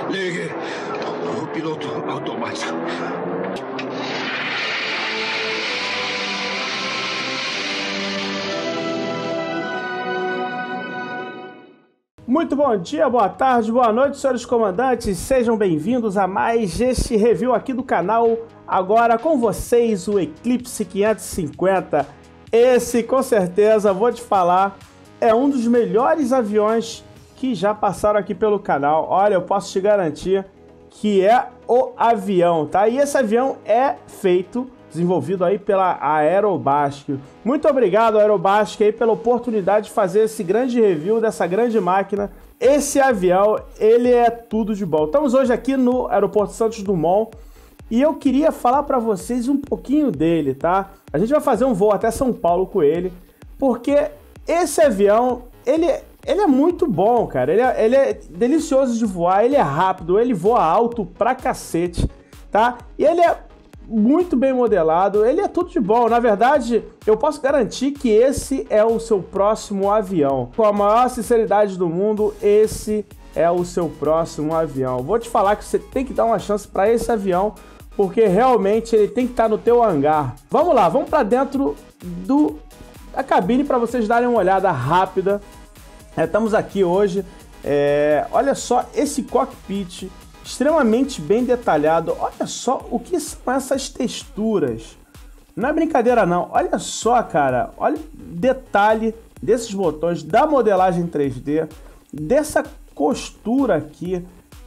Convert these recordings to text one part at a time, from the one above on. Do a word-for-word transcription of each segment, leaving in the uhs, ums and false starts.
Ligue o piloto automático. Muito bom dia, boa tarde, boa noite, senhores comandantes. Sejam bem-vindos a mais este review aqui do canal. Agora com vocês o Eclipse quinhentos e cinquenta. Esse, com certeza, vou te falar, é um dos melhores aviões que já passaram aqui pelo canal. Olha, eu posso te garantir que é o avião, tá? E esse avião é feito, desenvolvido aí pela Aerobasque. Muito obrigado, Aerobasque, aí pela oportunidade de fazer esse grande review dessa grande máquina. Esse avião, ele é tudo de bom. Estamos hoje aqui no Aeroporto Santos Dumont e eu queria falar para vocês um pouquinho dele, tá? A gente vai fazer um voo até São Paulo com ele, porque esse avião, ele, ele é muito bom, cara. Ele é, ele é delicioso de voar, ele é rápido, ele voa alto pra cacete, tá? E ele é muito bem modelado, ele é tudo de bom. Na verdade, eu posso garantir que esse é o seu próximo avião. Com a maior sinceridade do mundo, esse é o seu próximo avião. Vou te falar que você tem que dar uma chance para esse avião, porque realmente ele tem que estar no teu hangar. Vamos lá, vamos para dentro do, da cabine para vocês darem uma olhada rápida. É, estamos aqui hoje, é, olha só esse cockpit extremamente bem detalhado. Olha só o que são essas texturas. Não é brincadeira não. Olha só, cara. Olha o detalhe desses botões, da modelagem três D, dessa costura aqui.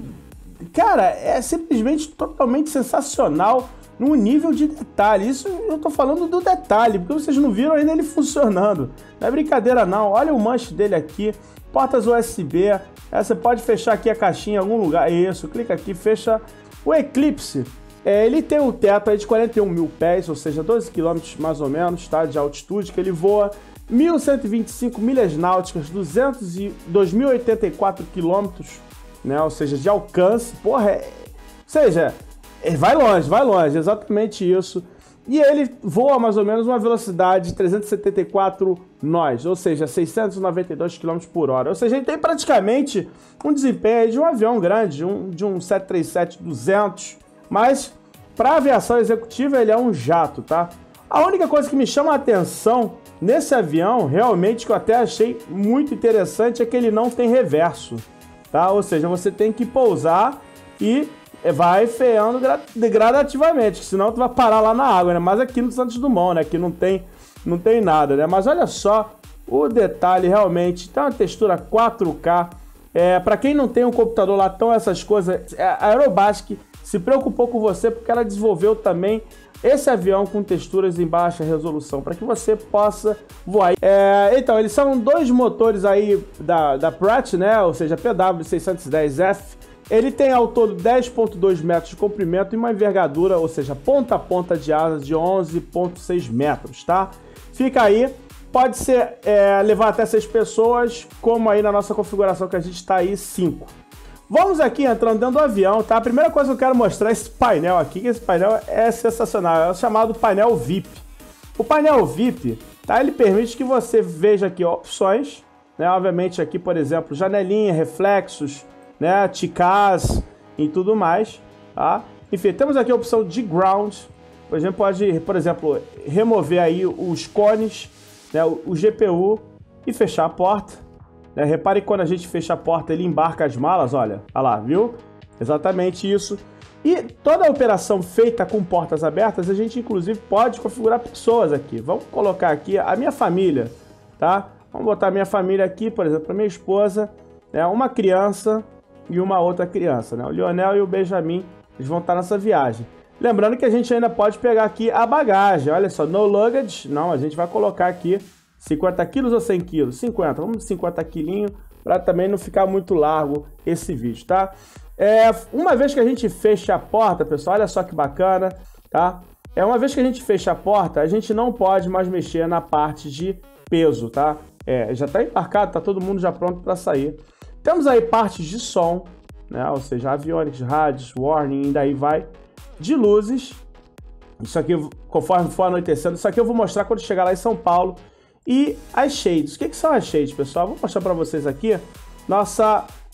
Cara, é simplesmente totalmente sensacional no nível de detalhe. Isso eu tô falando do detalhe, porque vocês não viram ainda ele funcionando. Não é brincadeira não. Olha o manche dele aqui. Portas U S B, é, você pode fechar aqui a caixinha em algum lugar, isso, clica aqui, fecha. O Eclipse, é, ele tem um teto aí de quarenta e um mil pés, ou seja, doze quilômetros mais ou menos, tá, de altitude, que ele voa mil cento e vinte e cinco milhas náuticas, duzentos e dois mil e oitenta e quatro quilômetros, né, ou seja, de alcance, porra, é, ou seja, é, vai longe, vai longe, exatamente isso. E ele voa mais ou menos uma velocidade de trezentos e setenta e quatro nós, ou seja, seiscentos e noventa e dois quilômetros por hora. Ou seja, ele tem praticamente um desempenho de um avião grande, de um, de um sete três sete duzentos, mas para aviação executiva ele é um jato, tá? A única coisa que me chama a atenção nesse avião, realmente, que eu até achei muito interessante, é que ele não tem reverso, tá? Ou seja, você tem que pousar e vai freando gradativamente, senão tu vai parar lá na água, né? Mas aqui no Santos Dumont, né? Aqui não tem, não tem nada, né? Mas olha só o detalhe, realmente. Tem uma textura quatro K. É, para quem não tem um computador lá, tão essas coisas, a Aerobasque se preocupou com você porque ela desenvolveu também esse avião com texturas em baixa resolução, para que você possa voar. É, então, eles são dois motores aí da, da Pratt, né? Ou seja, P W seiscentos e dez F. Ele tem ao todo dez vírgula dois metros de comprimento e uma envergadura, ou seja, ponta a ponta de asas de onze vírgula seis metros, tá? Fica aí, pode ser é, levar até seis pessoas, como aí na nossa configuração que a gente está aí, cinco. Vamos aqui entrando dentro do avião, tá? A primeira coisa que eu quero mostrar é esse painel aqui, que esse painel é sensacional, é o chamado painel V I P. O painel V I P, tá? Ele permite que você veja aqui opções, né? Obviamente aqui, por exemplo, janelinha, reflexos, né, T C A S e tudo mais, tá? Enfim, temos aqui a opção de ground, por exemplo, pode, por exemplo, remover aí os cones, né, o G P U e fechar a porta, né? Repare que quando a gente fecha a porta, ele embarca as malas, olha, olha lá, viu? Exatamente isso. E toda a operação feita com portas abertas, a gente inclusive pode configurar pessoas aqui. Vamos colocar aqui a minha família, tá? Vamos botar a minha família aqui, por exemplo, a minha esposa, né, uma criança e uma outra criança, né? O Lionel e o Benjamin, eles vão estar nessa viagem. Lembrando que a gente ainda pode pegar aqui a bagagem, olha só, no luggage, não, a gente vai colocar aqui cinquenta quilos ou cem quilos? cinquenta, vamos de cinquenta quilinhos, para também não ficar muito largo esse vídeo, tá? É, uma vez que a gente fecha a porta, pessoal, olha só que bacana, tá? É, uma vez que a gente fecha a porta, a gente não pode mais mexer na parte de peso, tá? É, já está embarcado, tá todo mundo já pronto para sair. Temos aí partes de som, né? Ou seja, avionics, rádios, warning, e daí vai, de luzes. Isso aqui, conforme for anoitecendo, isso aqui eu vou mostrar quando chegar lá em São Paulo. E as shades. O que, que são as shades, pessoal? Vou mostrar para vocês aqui nossa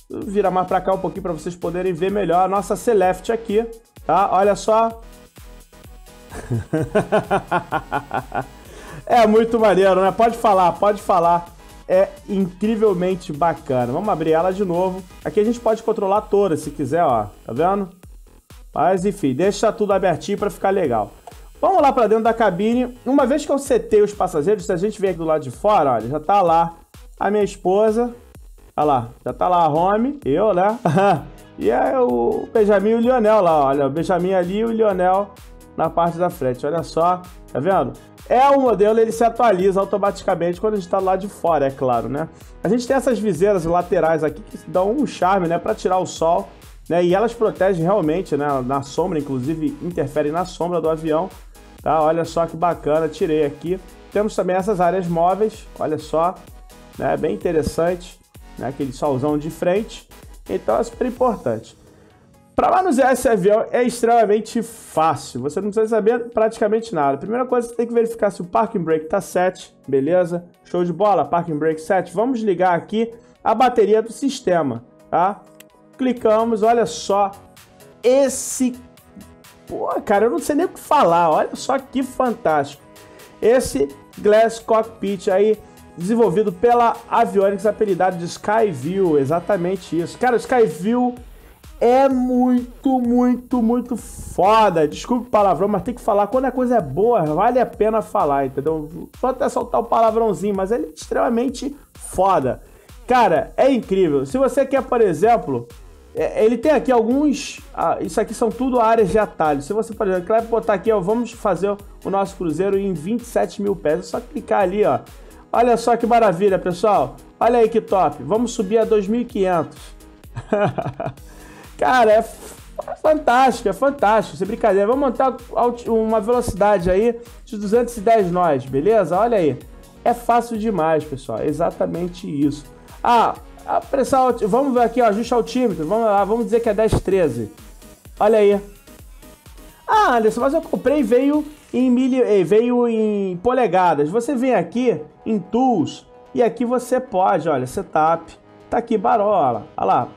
Vira mais pra cá um pouquinho para vocês poderem ver melhor a nossa Celeste aqui, tá? Olha só. É muito maneiro, né? Pode falar, pode falar. É incrivelmente bacana. Vamos abrir ela de novo. Aqui a gente pode controlar toda, se quiser, ó. Tá vendo? Mas, enfim, deixa tudo abertinho para ficar legal. Vamos lá para dentro da cabine. Uma vez que eu setei os passageiros, se a gente vem aqui do lado de fora, olha, já tá lá a minha esposa. Olha lá, já tá lá a Home, eu, né? E é o Benjamin e o Lionel lá, olha. O Benjamin ali e o Lionel na parte da frente. Olha só, tá vendo? É o modelo, ele se atualiza automaticamente quando a gente tá lá de fora, é claro, né? A gente tem essas viseiras laterais aqui que dão um charme, né? Para tirar o sol, né? E elas protegem realmente, né? Na sombra, inclusive, interferem na sombra do avião. Tá, olha só que bacana, tirei aqui. Temos também essas áreas móveis, olha só, né, bem interessante, né, aquele solzão de frente, então é super importante. Para manusear esse avião é extremamente fácil, você não precisa saber praticamente nada. Primeira coisa, você tem que verificar se o Parking Brake está set, beleza? Show de bola, Parking Brake set. Vamos ligar aqui a bateria do sistema, tá? Clicamos, olha só, esse... Pô, cara, eu não sei nem o que falar, olha só que fantástico. Esse Glass Cockpit aí, desenvolvido pela Avionics, apelidado de Skyview, exatamente isso. Cara, o Skyview é muito, muito, muito foda. Desculpe o palavrão, mas tem que falar. Quando a coisa é boa, vale a pena falar, entendeu? Pode até soltar o palavrãozinho, mas ele é extremamente foda. Cara, é incrível. Se você quer, por exemplo... Ele tem aqui alguns... Ah, isso aqui são tudo áreas de atalho. Se você, por exemplo, quer botar aqui, ó, vamos fazer o nosso cruzeiro em vinte e sete mil pés. É só clicar ali, ó. Olha só que maravilha, pessoal. Olha aí que top. Vamos subir a dois mil e quinhentos. Cara, é fantástico, é fantástico. Sem brincadeira. Vamos montar uma velocidade aí de duzentos e dez nós, beleza? Olha aí. É fácil demais, pessoal. É exatamente isso. Ah... A pressão, vamos ver aqui, ó, ajuste altímetro, vamos lá, vamos dizer que é dez, treze. Olha aí. Ah, Anderson, mas eu comprei e veio em, mili, veio em polegadas. Você vem aqui em Tools e aqui você pode, olha, Setup. Tá aqui, barola, olha lá.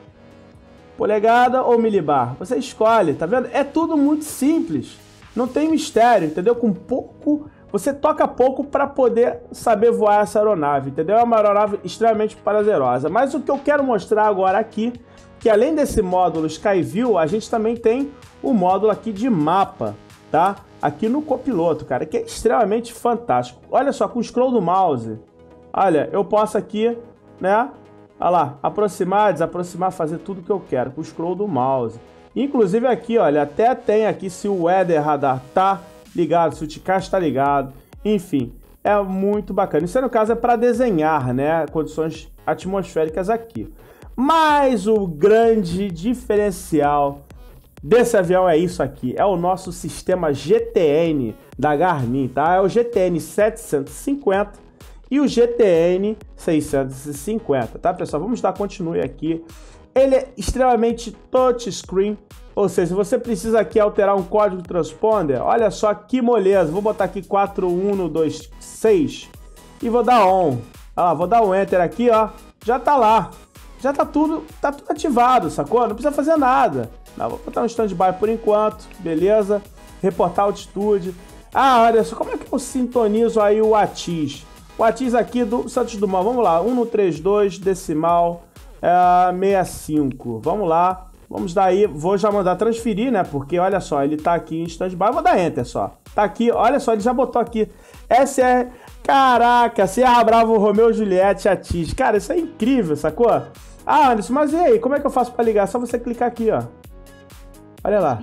Polegada ou milibar, você escolhe, tá vendo? É tudo muito simples, não tem mistério, entendeu? Com pouco... Você toca pouco para poder saber voar essa aeronave, entendeu? É uma aeronave extremamente prazerosa. Mas o que eu quero mostrar agora aqui, que além desse módulo Skyview, a gente também tem o módulo aqui de mapa, tá? Aqui no copiloto, cara, que é extremamente fantástico. Olha só, com o scroll do mouse, olha, eu posso aqui, né? Olha lá, aproximar, desaproximar, fazer tudo que eu quero com o scroll do mouse. Inclusive aqui, olha, até tem aqui se o Weather Radar tá ligado, se o T C A S está ligado, enfim, é muito bacana. Isso no caso é para desenhar, né, condições atmosféricas aqui. Mas o grande diferencial desse avião é isso aqui, é o nosso sistema G T N da Garmin, tá? É o G T N setecentos e cinquenta e o G T N seiscentos e cinquenta, tá, pessoal? Vamos dar continue aqui. Ele é extremamente touchscreen, ou seja, se você precisa aqui alterar um código transponder, olha só que moleza. Vou botar aqui quatro um dois seis e vou dar on. Ah, vou dar um enter aqui, ó. Já tá lá. Já tá tudo, tá tudo ativado, sacou? Não precisa fazer nada. Não, vou botar um standby por enquanto, beleza? Reportar altitude. Ah, olha só, como é que eu sintonizo aí o ATIS? O ATIS aqui do Santos Dumont, vamos lá, um no trinta e dois, decimal, é, sessenta e cinco. Vamos lá. Vamos dar aí, vou já mandar transferir, né? Porque olha só, ele tá aqui em standby, vou dar enter só. Tá aqui, olha só, ele já botou aqui S R, caraca, Sierra Bravo Romeo Juliette ATIS. Cara, isso é incrível, sacou? Ah, Anderson, mas e aí, como é que eu faço pra ligar? É só você clicar aqui, ó. Olha lá.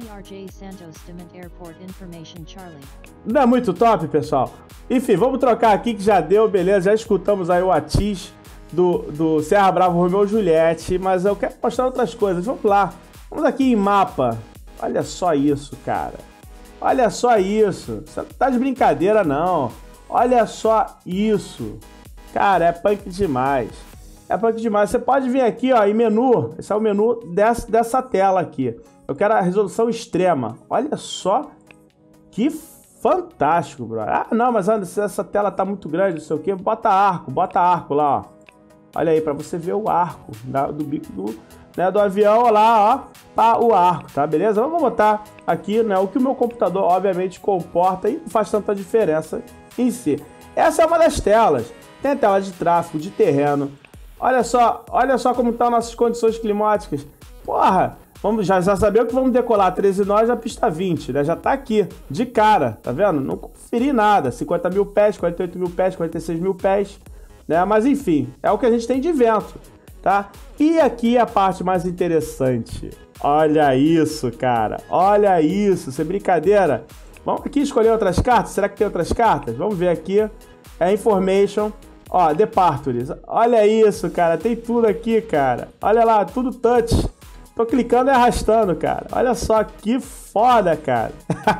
Não é muito top, pessoal? Enfim, vamos trocar aqui que já deu, beleza? Já escutamos aí o ATIS do, do Sierra Bravo Romeo Juliette, mas eu quero mostrar outras coisas. Vamos lá. Vamos aqui em mapa. Olha só isso, cara. Olha só isso. Você não tá de brincadeira, não. Olha só isso. Cara, é punk demais. É punk demais. Você pode vir aqui, ó, em menu. Esse é o menu dessa, dessa tela aqui. Eu quero a resolução extrema. Olha só que fantástico, bro. Ah, não, mas Anderson, essa tela tá muito grande, não sei o quê. Bota arco, bota arco lá, ó. Olha aí, para você ver o arco da, do bico do, né, do avião, ó lá, ó, pá, o arco, tá? Beleza? Eu vou botar aqui, né, o que o meu computador, obviamente, comporta e não faz tanta diferença em si. Essa é uma das telas. Tem a tela de tráfego, de terreno. Olha só, olha só como estão nossas condições climáticas. Porra, vamos, já, já sabemos que vamos decolar treze nós na pista vinte, né? Já tá aqui, de cara, tá vendo? Não conferi nada. cinquenta mil pés, quarenta e oito mil pés, quarenta e seis mil pés, né? Mas enfim, é o que a gente tem de vento, tá? E aqui a parte mais interessante. Olha isso, cara. Olha isso, sem brincadeira. Vamos aqui escolher outras cartas? Será que tem outras cartas? Vamos ver aqui. É Information. Ó, Departures. Olha isso, cara. Tem tudo aqui, cara. Olha lá, tudo touch. Tô clicando e arrastando, cara. Olha só que foda, cara.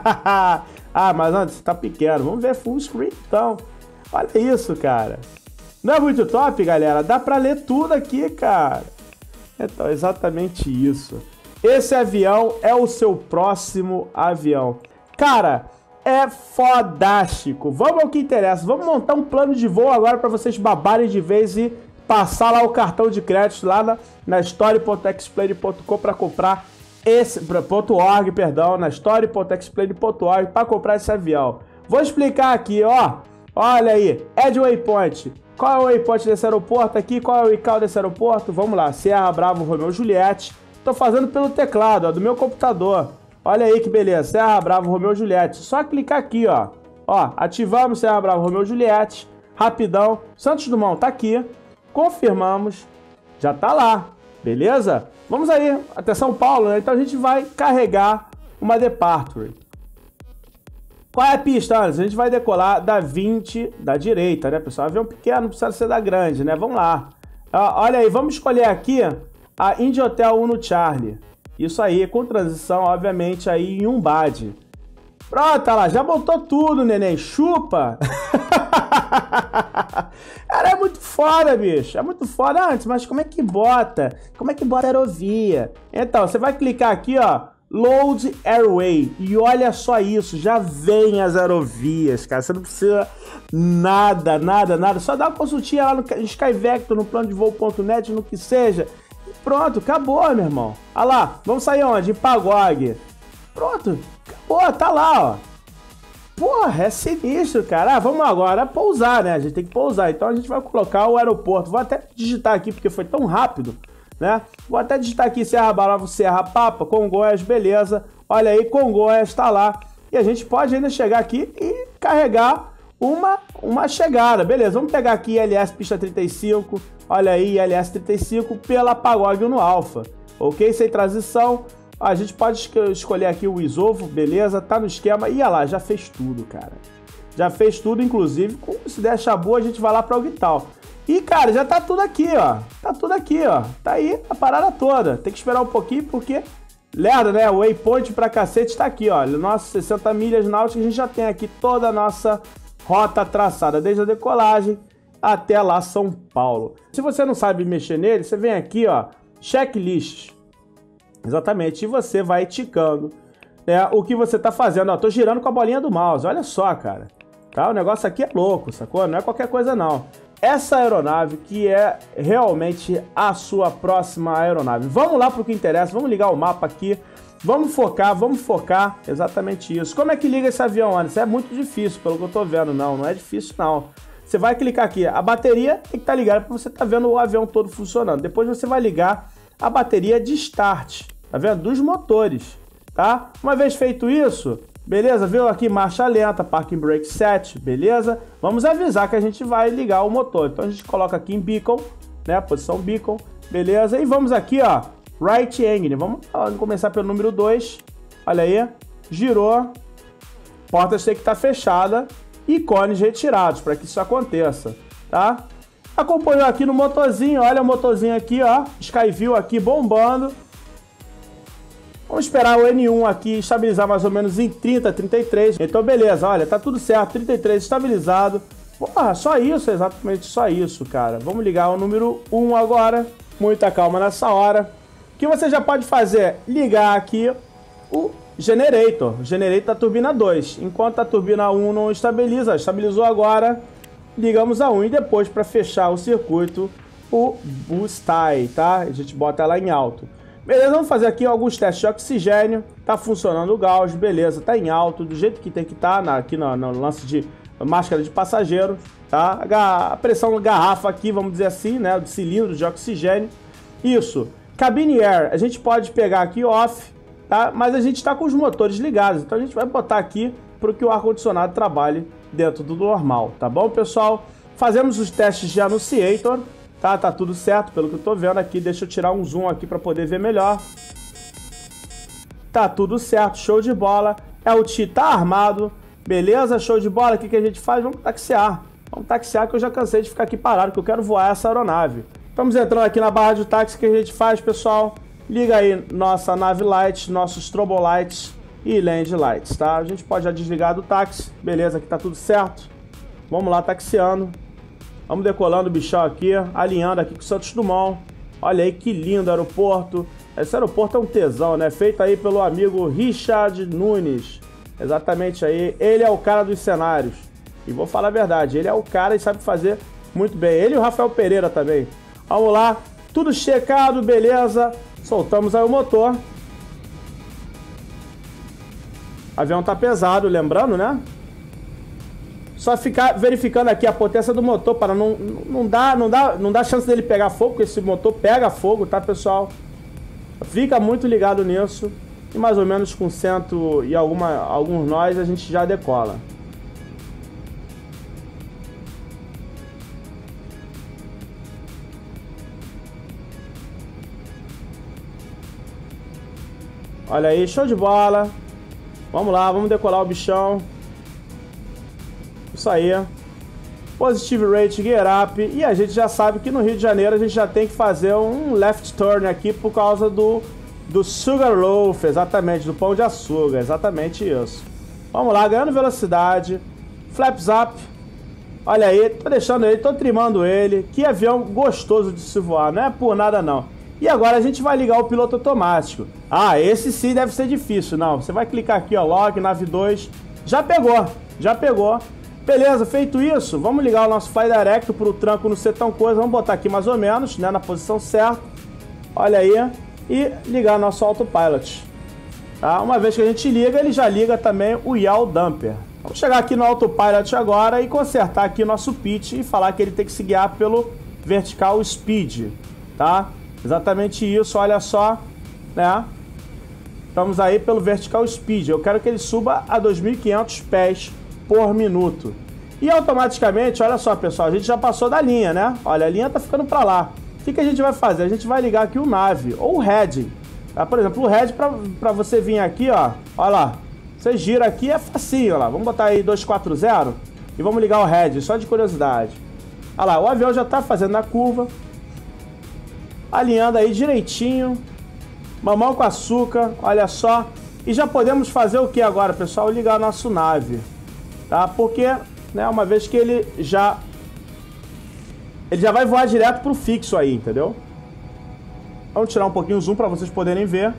Ah, mas antes tá pequeno. Vamos ver full screen, então. Olha isso, cara. Não é muito top, galera? Dá pra ler tudo aqui, cara. Então, exatamente isso. Esse avião é o seu próximo avião. Cara, é fodástico. Vamos ao que interessa. Vamos montar um plano de voo agora para vocês babarem de vez e passar lá o cartão de crédito lá na, na story ponto explain ponto com para comprar esse... .org, perdão, na story ponto explain ponto org para comprar esse avião. Vou explicar aqui, ó. Olha aí. Add Waypoint. Qual é o waypoint desse aeroporto aqui? Qual é o I C A O desse aeroporto? Vamos lá. Sierra Bravo Romeo Juliette. Tô fazendo pelo teclado, ó, do meu computador. Olha aí que beleza, Sierra Bravo Romeo Juliette. Só clicar aqui, ó. Ó, ativamos Sierra Bravo Romeo Juliette. Rapidão. Santos Dumont tá aqui. Confirmamos. Já tá lá. Beleza? Vamos aí até São Paulo, né? Então a gente vai carregar uma Departure. Qual é a pista, Anderson? A gente vai decolar da vinte da direita, né, pessoal? Avião pequeno, não precisa ser da grande, né? Vamos lá. Ó, olha aí, vamos escolher aqui a Indy Hotel Uno Charlie. Isso aí, com transição, obviamente, aí em um B A D. Pronto, tá lá, já botou tudo, neném. Chupa! Cara, é muito foda, bicho. É muito foda. Antes, mas como é que bota? Como é que bota a aerovia? Então, você vai clicar aqui, ó. Load Airway. E olha só isso, já vem as aerovias, cara. Você não precisa nada, nada, nada. Só dá uma consultinha lá no Skyvector, no plano de voo ponto net, no que seja. Pronto, acabou, meu irmão. Olha lá, vamos sair onde? Em Pagog. Pronto, acabou, tá lá, ó. Porra, é sinistro, cara. Ah, vamos agora pousar, né? A gente tem que pousar. Então a gente vai colocar o aeroporto. Vou até digitar aqui, porque foi tão rápido, né? Vou até digitar aqui Serra Bravo, Serra Papa, Congonhas, beleza. Olha aí, Congonhas tá lá. E a gente pode ainda chegar aqui e carregar uma, uma chegada. Beleza, vamos pegar aqui L S pista trinta e cinco. Olha aí, L S trinta e cinco pela Pagog no Alpha. Ok? Sem transição. A gente pode escolher aqui o isovo, beleza? Tá no esquema. E olha lá, já fez tudo, cara. Já fez tudo, inclusive. Se der achar boa, a gente vai lá para o Orbital. E, cara, já tá tudo aqui, ó. Tá tudo aqui, ó. Tá aí a parada toda. Tem que esperar um pouquinho, porque... Lerda, né? O waypoint pra cacete tá aqui, ó. Nossas sessenta milhas náuticas, a gente já tem aqui toda a nossa rota traçada. Desde a decolagem até lá São Paulo. Se você não sabe mexer nele, você vem aqui, ó. Checklist. Exatamente. E você vai ticando, né, o que você tá fazendo. Ó, tô girando com a bolinha do mouse. Olha só, cara. Tá? O negócio aqui é louco, sacou? Não é qualquer coisa, não. Essa aeronave que é realmente a sua próxima aeronave. Vamos lá para o que interessa, vamos ligar o mapa aqui, vamos focar, vamos focar, exatamente isso. Como é que liga esse avião, Anderson? É muito difícil, pelo que eu tô vendo. Não, não é difícil não. Você vai clicar aqui, a bateria tem que estar ligada para você estar vendo o avião todo funcionando. Depois você vai ligar a bateria de start, tá vendo? Dos motores, tá? Uma vez feito isso... Beleza? Viu aqui marcha lenta, parking brake set, beleza? Vamos avisar que a gente vai ligar o motor. Então a gente coloca aqui em beacon, né? Posição beacon, beleza? E vamos aqui, ó, right engine. Vamos começar pelo número dois. Olha aí, girou. Portas tem que estar fechada e cones retirados para que isso aconteça, tá? Acompanhou aqui no motorzinho, olha o motorzinho aqui, ó, Skyview aqui bombando. Vamos esperar o N um aqui estabilizar mais ou menos em trinta, trinta e três. Então, beleza, olha, tá tudo certo, trinta e três estabilizado. Porra, só isso, exatamente só isso, cara. Vamos ligar o número um agora. Muita calma nessa hora. O que você já pode fazer? Ligar aqui o generator, o generator da turbina dois. Enquanto a turbina um não estabiliza, estabilizou agora, ligamos a um. E depois, para fechar o circuito, o Boostai, tá? A gente bota ela em alto. Beleza, vamos fazer aqui alguns testes de oxigênio. Tá funcionando o gauge, beleza, tá em alto, do jeito que tem que estar, tá, aqui no, no lance de máscara de passageiro, tá? A pressão da garrafa aqui, vamos dizer assim, né? Do cilindro de oxigênio. Isso. Cabine Air, a gente pode pegar aqui off, tá? Mas a gente tá com os motores ligados, então a gente vai botar aqui para que o ar-condicionado trabalhe dentro do normal, tá bom, pessoal? Fazemos os testes de Annunciator. Tá, tá tudo certo, pelo que eu tô vendo aqui. Deixa eu tirar um zoom aqui para poder ver melhor. Tá tudo certo, show de bola. L T tá armado, beleza, show de bola. O que, que a gente faz? Vamos taxiar. Vamos taxiar que eu já cansei de ficar aqui parado, que eu quero voar essa aeronave. Estamos entrando aqui na barra de táxi. O que a gente faz, pessoal? Liga aí nossa nave light, nossos strobo lights e land lights, tá? A gente pode já desligar do táxi. Beleza, aqui tá tudo certo. Vamos lá, taxiando. Vamos decolando o bichão aqui, alinhando aqui com o Santos Dumont. Olha aí que lindo aeroporto. Esse aeroporto é um tesão, né? Feito aí pelo amigo Richard Nunes. Exatamente aí. Ele é o cara dos cenários. E vou falar a verdade, ele é o cara e sabe fazer muito bem. Ele e o Rafael Pereira também. Vamos lá. Tudo checado, beleza. Soltamos aí o motor. O avião tá pesado, lembrando, né? Só ficar verificando aqui a potência do motor para não, não, dar, não, dar, não dar chance dele pegar fogo, porque esse motor pega fogo, tá, pessoal? Fica muito ligado nisso. E mais ou menos com cento e alguma, alguns nós a gente já decola. Olha aí, show de bola. Vamos lá, vamos decolar o bichão. Isso aí. Positive rate, gear up. E a gente já sabe que no Rio de Janeiro a gente já tem que fazer um left turn aqui por causa do, do sugar loaf, exatamente, do pão de açúcar, exatamente isso. Vamos lá, ganhando velocidade. Flaps up. Olha aí, tô deixando ele, tô trimando ele. Que avião gostoso de se voar, não é por nada não. E agora a gente vai ligar o piloto automático. Ah, esse sim deve ser difícil. Não, você vai clicar aqui, ó, log, nave dois. Já pegou, já pegou. Beleza, feito isso, vamos ligar o nosso Fly Direct para o tranco não ser tão coisa. Vamos botar aqui mais ou menos, né, na posição certa. Olha aí. E ligar nosso autopilot. Tá? Uma vez que a gente liga, ele já liga também o yaw damper. Vamos chegar aqui no autopilot agora e consertar aqui nosso pitch e falar que ele tem que se guiar pelo vertical speed. Tá? Exatamente isso, olha só, né? Estamos aí pelo vertical speed. Eu quero que ele suba a dois mil e quinhentos pés por minuto. E automaticamente, olha só, pessoal, a gente já passou da linha, né? Olha, a linha tá ficando para lá. O que, que a gente vai fazer? A gente vai ligar aqui o nave, ou o heading. Tá? Por exemplo, o head, para você vir aqui, ó, olha lá. Você gira aqui, é facinho, olha lá. Vamos botar aí dois quatro zero e vamos ligar o head, só de curiosidade. Olha lá, o avião já tá fazendo a curva. Alinhando aí direitinho. Mamão com açúcar, olha só. E já podemos fazer o que agora, pessoal? Ligar a nossa nave. Tá? Porque, né, uma vez que ele já ele já vai voar direto pro fixo aí, entendeu? Vamos tirar um pouquinho o zoom para vocês poderem ver.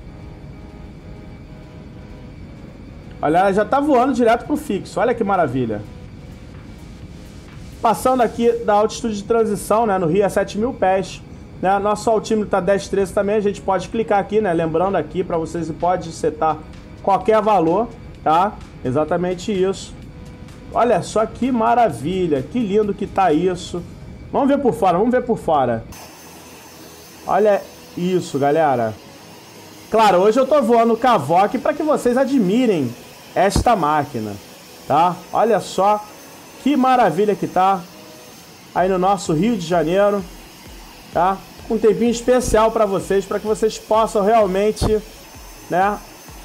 Olha, já tá voando direto pro fixo. Olha que maravilha. Passando aqui da altitude de transição, né, no Rio a sete mil pés. Né, nosso altímetro tá dez treze também. A gente pode clicar aqui, né, lembrando aqui para vocês, pode setar qualquer valor, tá? Exatamente isso. Olha só que maravilha, que lindo que tá isso. Vamos ver por fora, vamos ver por fora. Olha isso, galera. Claro, hoje eu tô voando o Cavoque para que vocês admirem esta máquina, tá? Olha só que maravilha que tá aí no nosso Rio de Janeiro, tá? Com um tempinho especial para vocês, para que vocês possam realmente, né,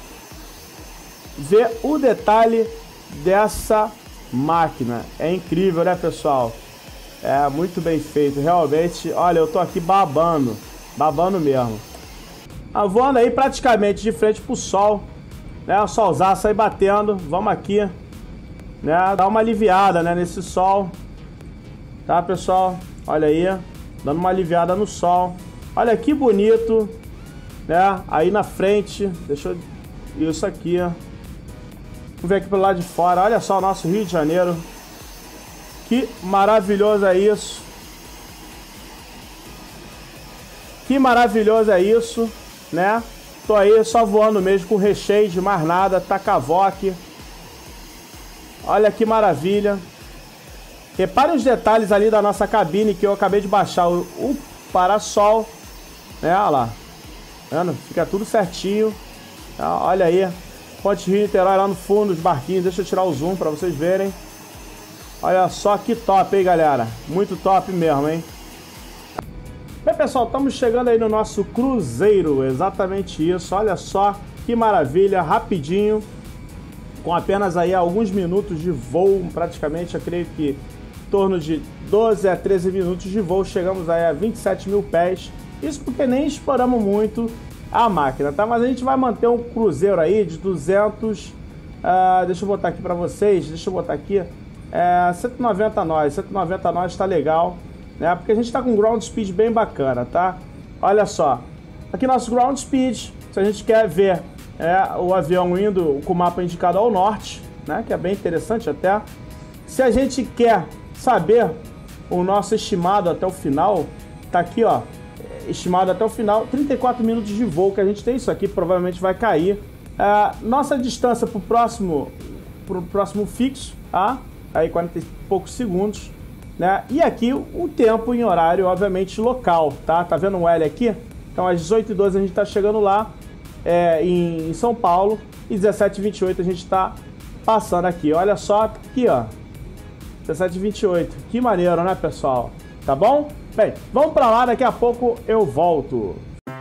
ver o detalhe dessa máquina. É incrível, né, pessoal? É muito bem feito, realmente. Olha, eu tô aqui babando, babando mesmo. Ah, voando aí praticamente de frente pro sol, né? O solzaço aí batendo. Vamos aqui, né? Dar uma aliviada, né, nesse sol. Tá, pessoal? Olha aí, dando uma aliviada no sol. Olha que bonito, né? Aí na frente, deixa eu... Isso aqui, ó. Vamos ver aqui pelo lado de fora. Olha só o nosso Rio de Janeiro. Que maravilhoso é isso. Que maravilhoso é isso, né? Tô aí só voando mesmo com recheio de mais nada, Takavoque. Olha que maravilha. Reparem os detalhes ali da nossa cabine que eu acabei de baixar o, o parasol, né? Olha lá. Vendo? Fica tudo certinho. Olha aí. Ponte Rio Niterói lá no fundo, os barquinhos. Deixa eu tirar o zoom para vocês verem. Olha só que top, hein, galera? Muito top mesmo, hein? Bem, pessoal, estamos chegando aí no nosso cruzeiro. Exatamente isso. Olha só que maravilha. Rapidinho. Com apenas aí alguns minutos de voo. Praticamente, eu creio que em torno de doze a treze minutos de voo. Chegamos aí a vinte e sete mil pés. Isso porque nem exploramos muito a máquina, tá? Mas a gente vai manter um cruzeiro aí de duzentos... Uh, deixa eu botar aqui para vocês. Deixa eu botar aqui. É, cento e noventa nós. cento e noventa nós tá legal, né? Porque a gente tá com um ground speed bem bacana, tá? Olha só. Aqui nosso ground speed. Se a gente quer ver é, o avião indo com o mapa indicado ao norte, né? Que é bem interessante até. Se a gente quer saber o nosso estimado até o final, tá aqui, ó. Estimado até o final, trinta e quatro minutos de voo que a gente tem. Isso aqui provavelmente vai cair. Uh, nossa distância para o próximo, pro próximo fixo, tá? Aí quarenta e poucos segundos, né? E aqui o tempo em horário, obviamente, local, tá? Tá vendo um L aqui? Então às dezoito e doze a gente tá chegando lá é, em, em São Paulo e dezessete e vinte e oito a gente tá passando aqui. Olha só, aqui ó, dezessete e vinte e oito. Que maneiro, né, pessoal? Tá bom? Bem, vamos pra lá, daqui a pouco eu volto.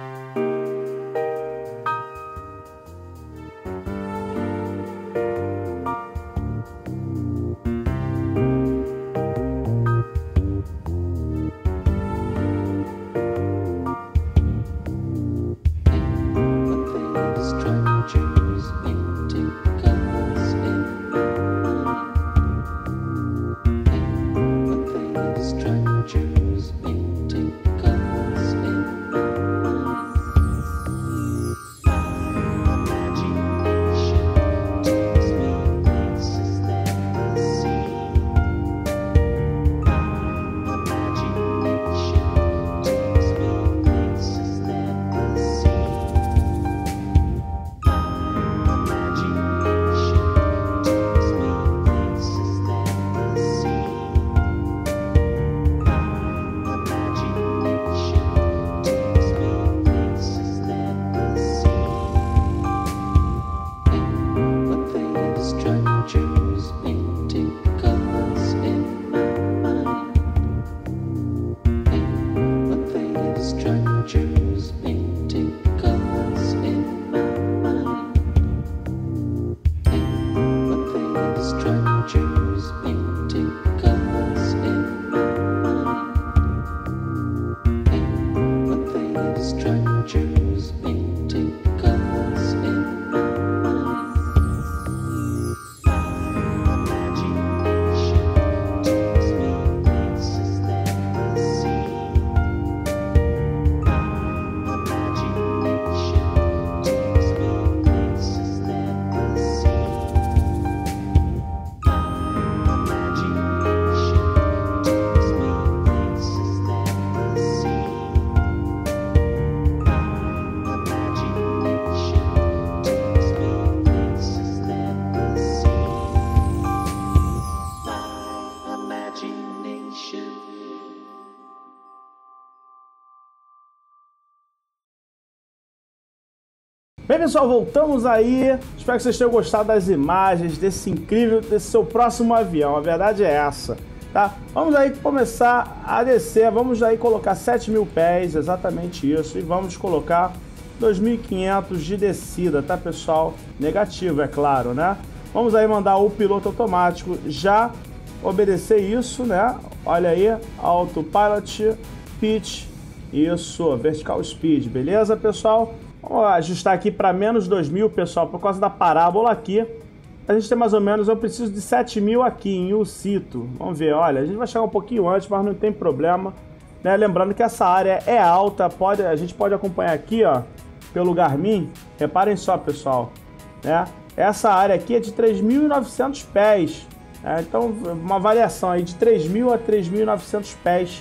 Bem, pessoal, voltamos aí. Espero que vocês tenham gostado das imagens desse incrível, desse seu próximo avião. A verdade é essa, tá? Vamos aí começar a descer. Vamos aí colocar sete mil pés, exatamente isso. E vamos colocar dois mil e quinhentos de descida, tá, pessoal? Negativo, é claro, né? Vamos aí mandar o piloto automático já obedecer isso, né? Olha aí, autopilot, pitch, isso, vertical speed, beleza, pessoal? Vamos ajustar aqui para menos dois mil, pessoal, por causa da parábola aqui. A gente tem mais ou menos, eu preciso de sete mil aqui em Ucito. Vamos ver, olha, a gente vai chegar um pouquinho antes, mas não tem problema, né? Lembrando que essa área é alta, pode, a gente pode acompanhar aqui, ó, pelo Garmin. Reparem só, pessoal, né? Essa área aqui é de três mil e novecentos pés, né? Então uma variação aí de três mil a três mil e novecentos pés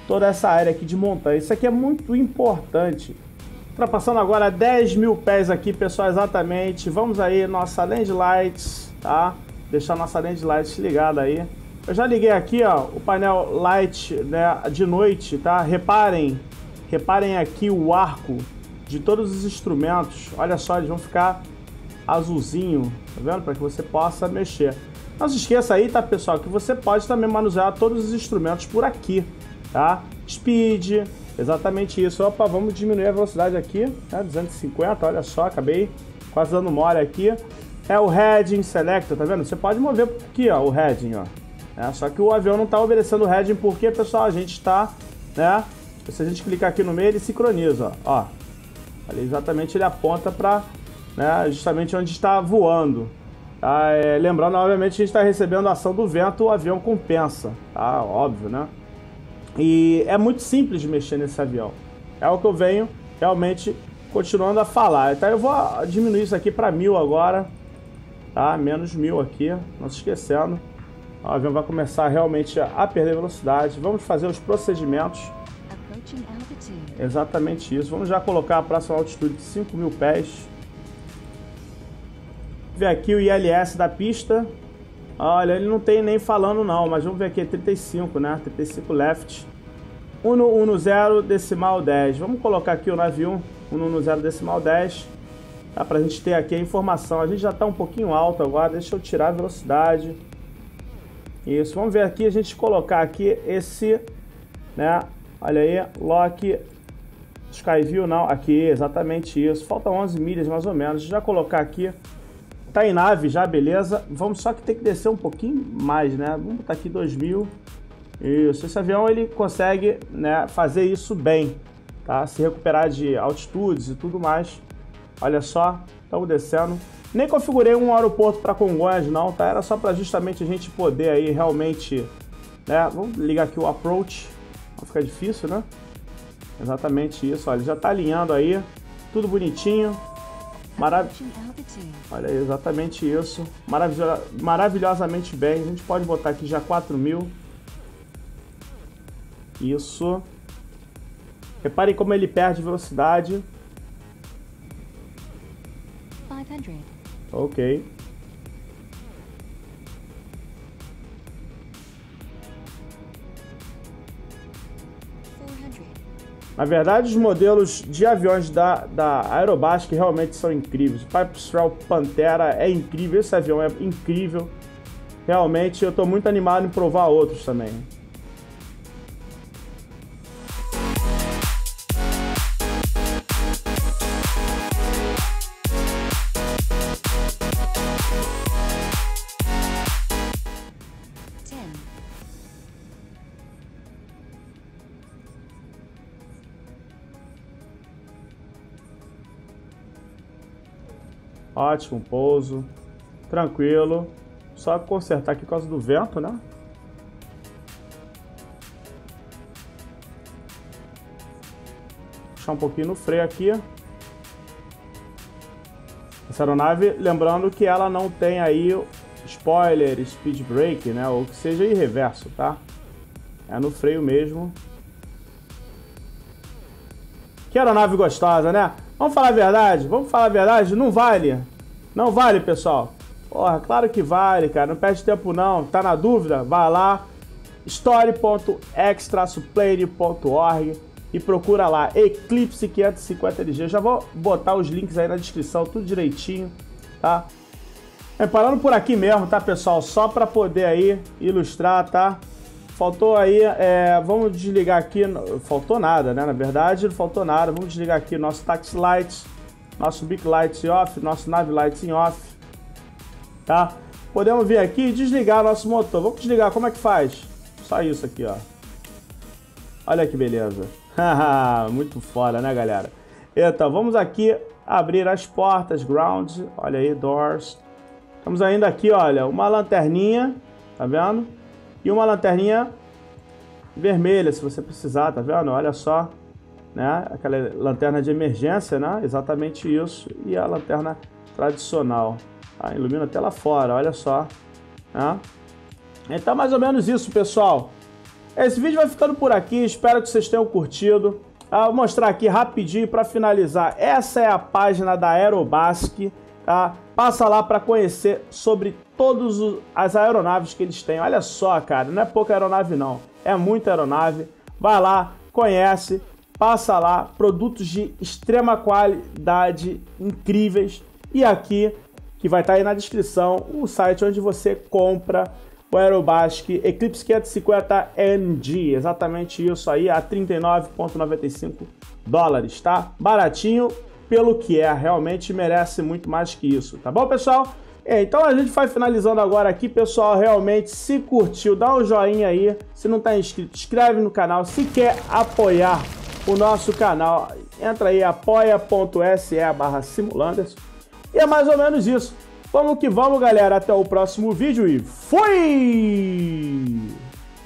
toda essa área aqui de montanha. Isso aqui é muito importante. Ultrapassando agora dez mil pés aqui, pessoal, exatamente. Vamos aí, nossa Land Lights, tá? Deixar nossa Land Lights ligada aí. Eu já liguei aqui, ó, o painel Light, né, de noite, tá? Reparem, reparem aqui o arco de todos os instrumentos. Olha só, eles vão ficar azulzinho, tá vendo? Para que você possa mexer. Não se esqueça aí, tá, pessoal, que você pode também manusear todos os instrumentos por aqui, tá? Speed, exatamente isso. Opa, vamos diminuir a velocidade aqui, né? duzentos e cinquenta, olha só, acabei quase dando mole aqui. É o Heading Selector, tá vendo? Você pode mover aqui, ó, o Heading, ó. É, só que o avião não tá obedecendo o Heading porque, pessoal, a gente está, né? Se a gente clicar aqui no meio, ele sincroniza, ó. ó. Ali exatamente ele aponta para, né, justamente onde está voando. Tá? É, lembrando, obviamente, que a gente está recebendo a ação do vento, o avião compensa, tá? Óbvio, né? E é muito simples de mexer nesse avião. É o que eu venho realmente continuando a falar. Então eu vou diminuir isso aqui para mil agora, tá? Menos mil aqui, não se esquecendo. O avião vai começar realmente a perder velocidade. Vamos fazer os procedimentos. Exatamente isso. Vamos já colocar a próxima altitude de cinco mil pés. Ver aqui o I L S da pista. Olha, ele não tem nem falando não, mas vamos ver aqui, trinta e cinco, né? trinta e cinco left. um no zero decimal dez. Vamos colocar aqui o navio um no zero decimal dez. Tá? Pra gente ter aqui a informação. A gente já tá um pouquinho alto agora. Deixa eu tirar a velocidade. Isso, vamos ver aqui, a gente colocar aqui esse, né? Olha aí, Lock Skyview, não, aqui, exatamente isso. Faltam onze milhas mais ou menos. Já colocar aqui, tá em nave já, beleza. Vamos só que tem que descer um pouquinho mais, né? Vamos botar aqui dois mil. Isso, esse avião ele consegue, né, fazer isso bem, tá? Se recuperar de altitudes e tudo mais. Olha só, estamos descendo. Nem configurei um aeroporto para Congonhas não, tá? Era só para justamente a gente poder aí realmente, né? Vamos ligar aqui o approach. Vai ficar difícil, né? Exatamente isso, olha, já tá alinhando aí, tudo bonitinho. Marav... Olha aí, exatamente isso. Maravilho... Maravilhosamente bem. A gente pode botar aqui já quatro mil. Isso. Reparem como ele perde velocidade. quinhentos. Ok. Na verdade, os modelos de aviões da, da Aerobastic realmente são incríveis. O Pipistrel Pantera é incrível, esse avião é incrível. Realmente, eu estou muito animado em provar outros também. Ótimo pouso, tranquilo. Só consertar aqui por causa do vento, né? Puxar um pouquinho no freio aqui. Essa aeronave, lembrando que ela não tem aí spoiler, speed brake, né? Ou que seja em reverso, tá? É no freio mesmo. Que aeronave gostosa, né? Vamos falar a verdade? Vamos falar a verdade? Não vale. Não vale, pessoal. Porra, claro que vale, cara. Não perde tempo não. Tá na dúvida? Vai lá. story ponto x plane ponto org e procura lá. Eclipse quinhentos e cinquenta L G. Já vou botar os links aí na descrição, tudo direitinho, tá? É, parando por aqui mesmo, tá, pessoal? Só para poder aí ilustrar, tá? Faltou aí, é, vamos desligar aqui, faltou nada, né? Na verdade, não faltou nada. Vamos desligar aqui nosso Taxi Lights, nosso Big Lights off, nosso Nav Lights em off, tá? Podemos vir aqui e desligar nosso motor. Vamos desligar, como é que faz? Só isso aqui, ó. Olha que beleza. Muito foda, né, galera? Então, vamos aqui abrir as portas, ground, olha aí, doors. Temos ainda aqui, olha, uma lanterninha, tá vendo? E uma lanterninha vermelha, se você precisar, tá vendo? Olha só, né? Aquela lanterna de emergência, né? Exatamente isso. E a lanterna tradicional. Tá? Ilumina até lá fora, olha só. Né? Então, mais ou menos isso, pessoal. esse vídeo vai ficando por aqui, espero que vocês tenham curtido. Ah, vou mostrar aqui rapidinho para finalizar. Essa é a página da Aerobasque, tá? Passa lá para conhecer sobre todas as aeronaves que eles têm. Olha só, cara, não é pouca aeronave não, é muita aeronave. Vai lá, conhece, passa lá, produtos de extrema qualidade, incríveis. E aqui, que vai estar aí na descrição, o site onde você compra o Aerobasque Eclipse quinhentos e cinquenta N G, exatamente isso aí, a trinta e nove reais e noventa e cinco dólares, tá? Baratinho pelo que é, realmente merece muito mais que isso, tá bom, pessoal? É, então a gente vai finalizando agora aqui, pessoal. Realmente, se curtiu, dá um joinha aí. Se não tá inscrito, inscreve no canal. Se quer apoiar o nosso canal, entra aí, apoia.se barra Simulanderson. E é mais ou menos isso. Vamos que vamos, galera. Até o próximo vídeo e fui!